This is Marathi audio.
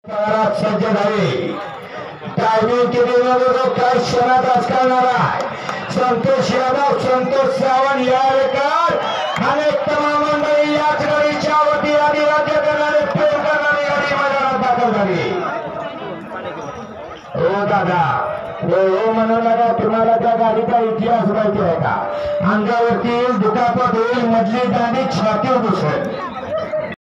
सज्ज झाले टायमिंग किती वेळेला काय क्षणात करणार आहे संतोष यादव संतोष सावंत यावेकर अनेक तमाम मंडळी याच गाडीच्या वती आधी राज्य करणारे प्रेम करणारी गाडी मैदानात दाखल झाली। हो दादा हो म्हणू नका तुम्हाला त्या गाडीचा इतिहास माहिती आहे का अंगावरती दुखापत होईल मधली दांडी छातीवर घुसेल